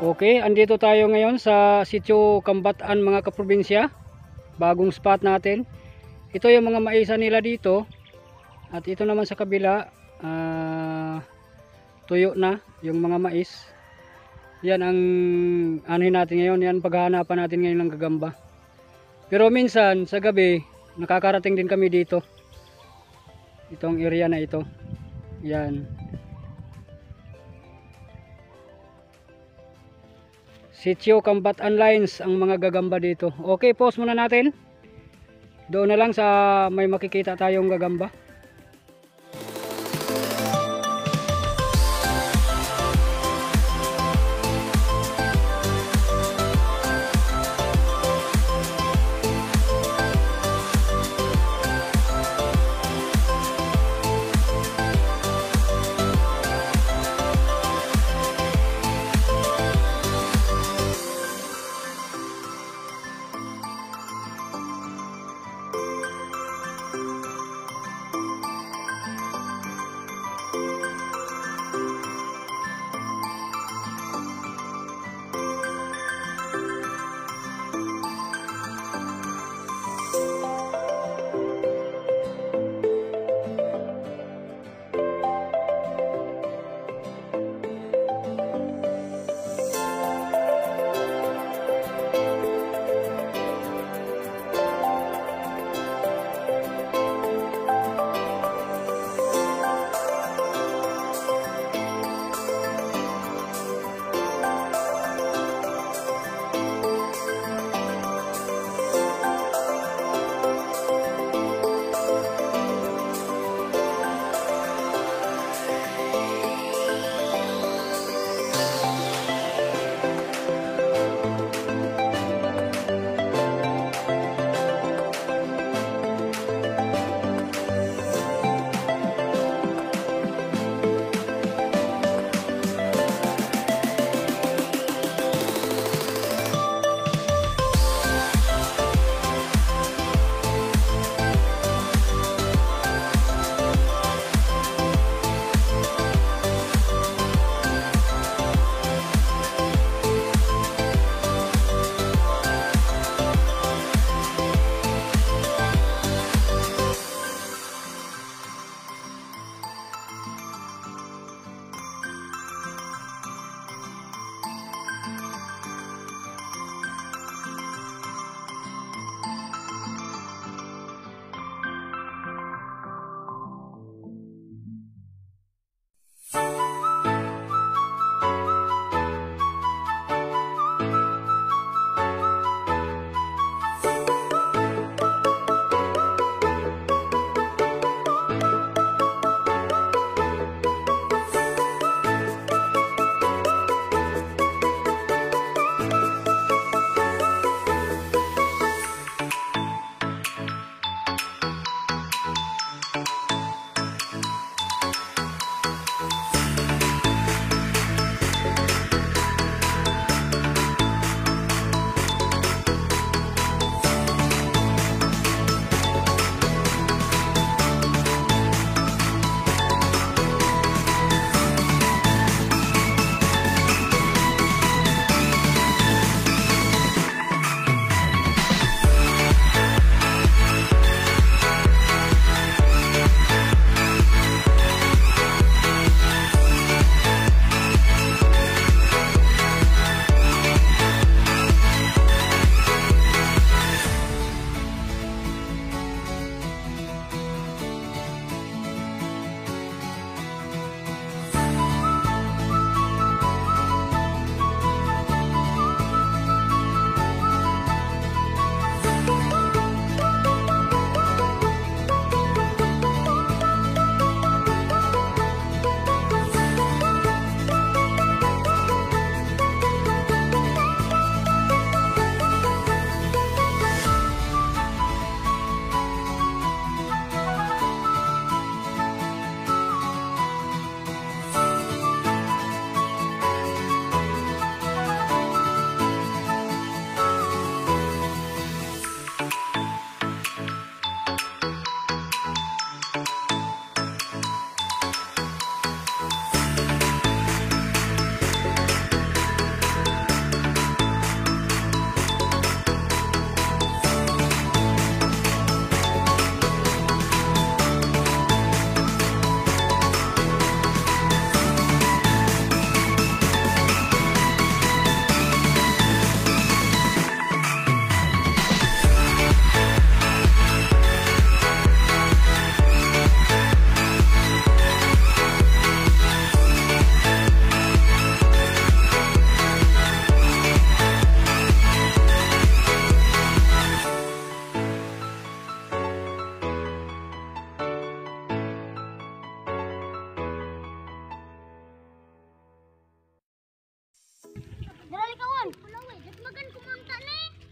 Okay, andito tayo ngayon sa Sitio Kambatan mga kaprobinsya. Bagong spot natin. Ito yung mga maisa nila dito. At ito naman sa kabila, tuyo na yung mga mais. Yan ang anuhin natin ngayon. Yan paghahanapan natin ngayon ng gagamba. Pero minsan sa gabi, nakakarating din kami dito. Itong area na ito. Yan. Sitio Kambatan Lines ang mga gagamba dito. Okay, pause muna natin. Doon na lang sa may makikita tayong gagamba.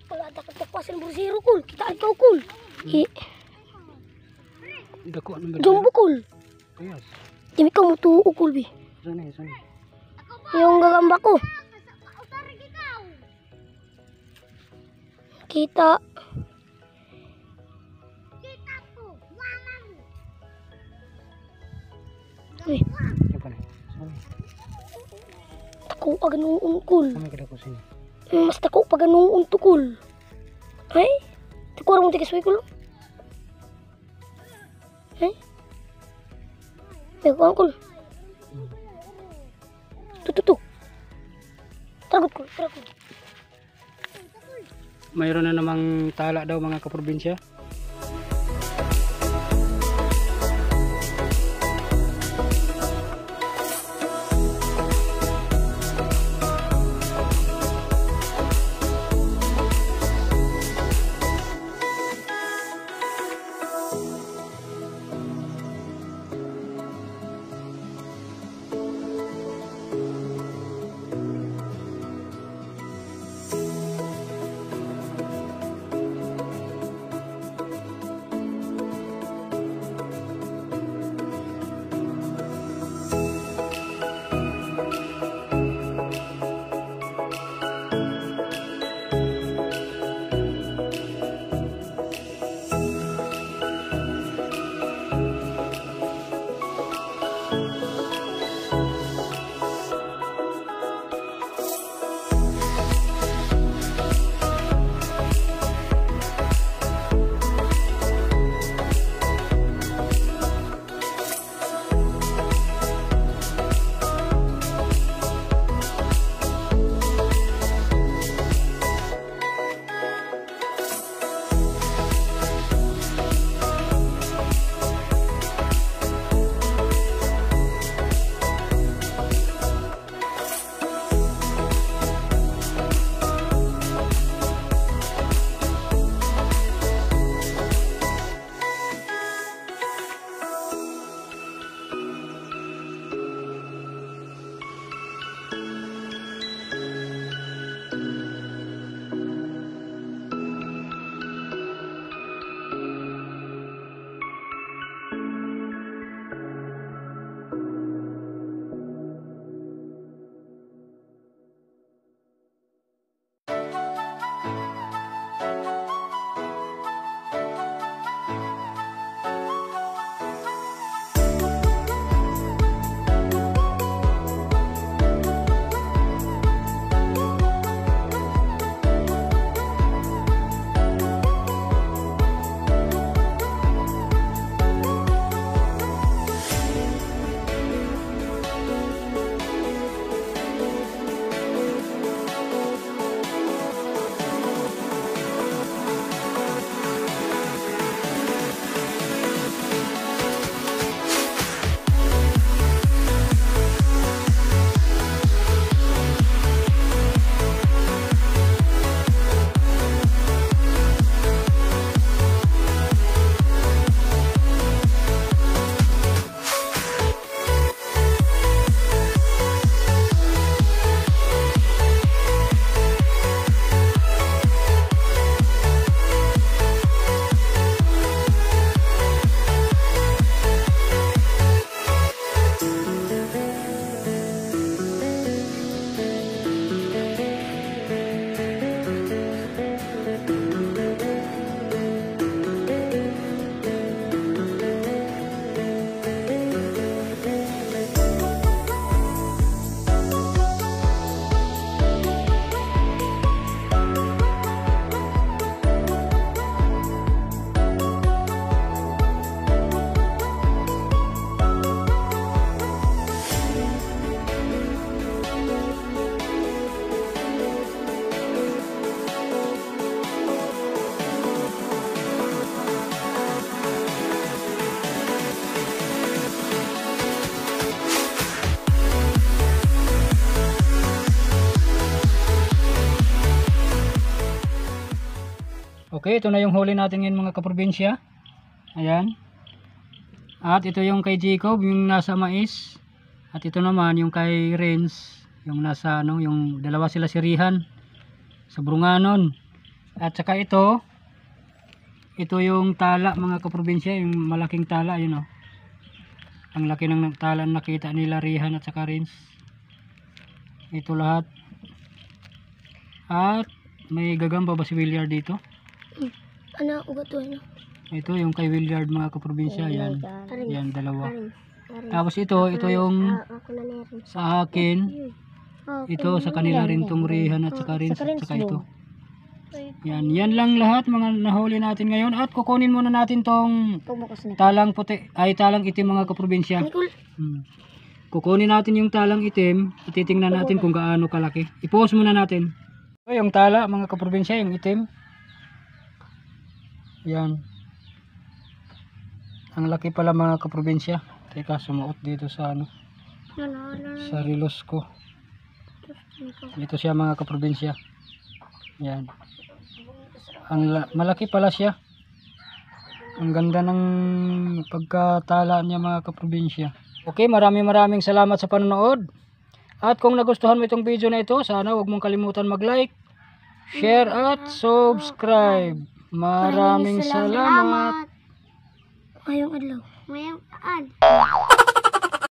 Wala ada katapasan bersiro kul. Kita ikaw kul. Dako nang ganda. Jumbo kul. Yes. Dimi ka mo tuo kul bi. Sani. Yung gagamba ko. Kita. Uy, Apa nih? Sani. tako pa ganoon kul. Kami kada ko sini. Mas tako pa ganoon to kul. Ay, tako ra mo tikasuy kul. Ay. Ay, kul. Tu. Tragot kul. Mayroon na namang tala daw mga kaprobinsya. Okay, ito na yung huli natin ngayon mga kaprobinsya. Ayan. At ito yung kay Jacob, yung nasa mais. At ito naman yung kay Renz, yung nasa ano, yung dalawa sila sirihan sa Brunganon. At saka ito yung tala mga kaprobinsya, yung malaking tala, yun oh. Ang laki ng tala na nakita nila Rihan at saka Rins. Ito lahat. At may gagamba ba si Williard dito? Ano, ugat to, ano? Ito yung kay Williard mga kaprobinsya, yan. Arin. Yan, dalawa. Arin. Tapos ito yung Ako na meron. sa akin. Ito sa kanila rin tong Rihan at saka Rins at saka ito. Yan lang lahat mga nahuli natin ngayon. At kukunin muna natin tong talang puti, ay talang itim mga kaprobinsya. Kukunin natin yung talang itim at titingnan natin kung gaano kalaki. I-pause muna natin. Ito yung tala mga kaprobinsya, yung itim. Yan. Ang laki pala mga kaprobinsya. Teka, sumuot dito sa ano, sa relos ko. Ito siya mga kaprobinsya. Yan. Malaki pala siya. Ang ganda ng pagkatala niya mga kaprobinsya. Okay, maraming salamat sa panonood. At kung nagustuhan mo itong video na ito, sana huwag mong kalimutan mag-like, share at subscribe. Maraming salamat. Mayong adlaw. Mayong ad.